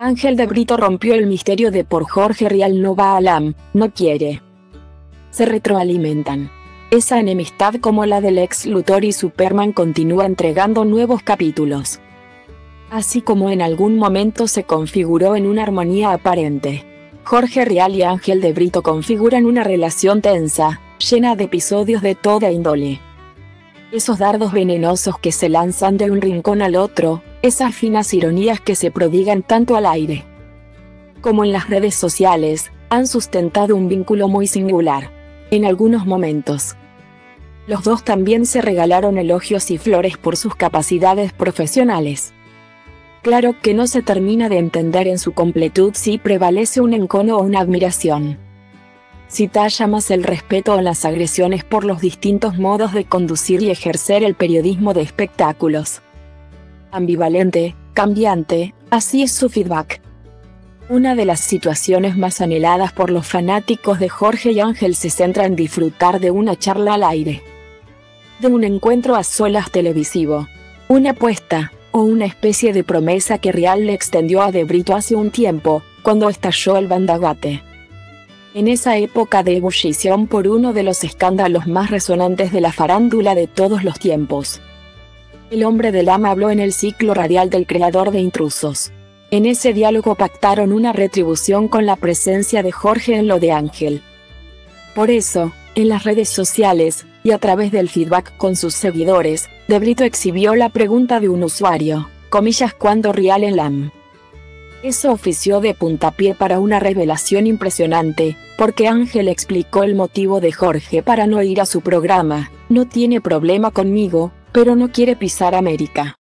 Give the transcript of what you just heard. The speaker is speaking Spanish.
Ángel de Brito rompió el misterio de por Jorge Rial no va a LAM, no quiere. Se retroalimentan. Esa enemistad como la del ex Luthor y Superman continúa entregando nuevos capítulos. Así como en algún momento se configuró en una armonía aparente. Jorge Rial y Ángel de Brito configuran una relación tensa, llena de episodios de toda índole. Esos dardos venenosos que se lanzan de un rincón al otro, esas finas ironías que se prodigan tanto al aire como en las redes sociales, han sustentado un vínculo muy singular. En algunos momentos, los dos también se regalaron elogios y flores por sus capacidades profesionales. Claro que no se termina de entender en su completud si prevalece un encono o una admiración. Si talla más el respeto o las agresiones por los distintos modos de conducir y ejercer el periodismo de espectáculos. Ambivalente, cambiante, así es su feedback. Una de las situaciones más anheladas por los fanáticos de Jorge y Ángel se centra en disfrutar de una charla al aire, de un encuentro a solas televisivo, una apuesta, o una especie de promesa que Rial le extendió a de Brito hace un tiempo, cuando estalló el Bandagate. En esa época de ebullición por uno de los escándalos más resonantes de la farándula de todos los tiempos. El hombre de LAM habló en el ciclo radial del creador de Intrusos. En ese diálogo pactaron una retribución con la presencia de Jorge en lo de Ángel. Por eso, en las redes sociales, y a través del feedback con sus seguidores, de Brito exhibió la pregunta de un usuario, comillas cuando Rial en LAM. Eso ofició de puntapié para una revelación impresionante, porque Ángel explicó el motivo de Jorge para no ir a su programa: no tiene problema conmigo, pero no quiere pisar América.